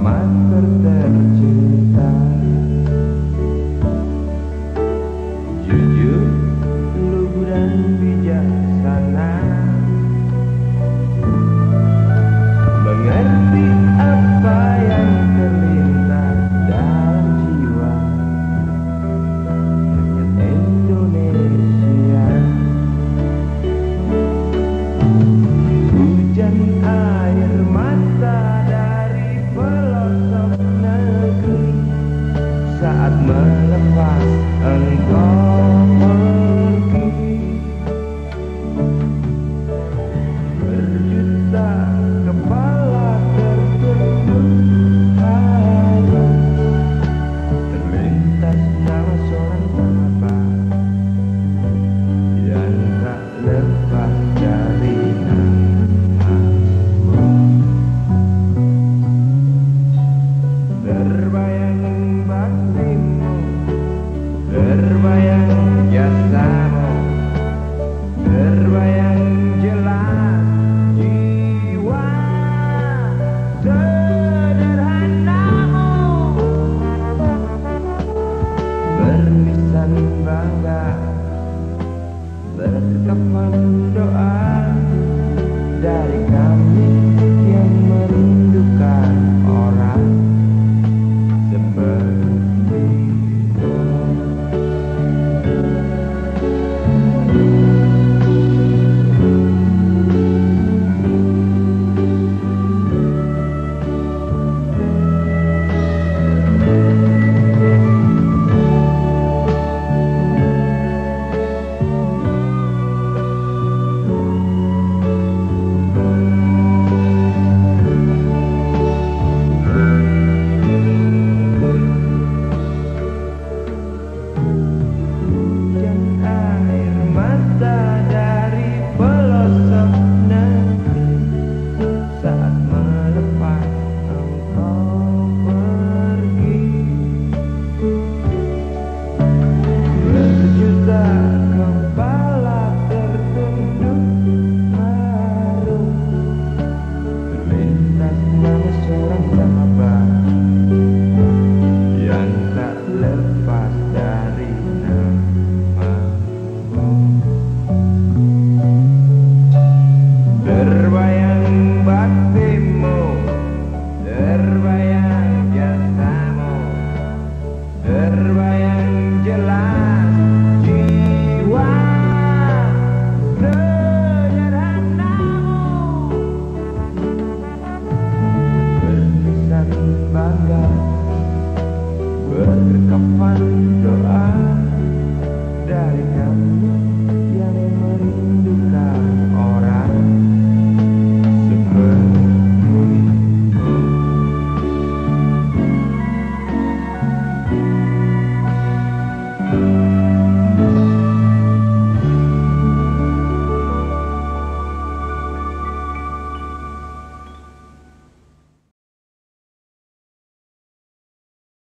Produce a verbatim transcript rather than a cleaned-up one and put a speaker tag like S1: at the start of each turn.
S1: master tercinta. Jujur, lugu dan bijaksana, mengerti apa yang terlintas dalam jiwa rakyat Indonesia. Hujan air mata dari pelosok negeri saat melepas engkau pergi. Berjuta kepala tertutup haru, terlintas nama seorang bapak yang tak lepas dari namamu. Terbayang baktimu, terbayang jasamu, terbayang jelas jiwa sederhanamu, berlisan bangga, berkapan doa dari kami.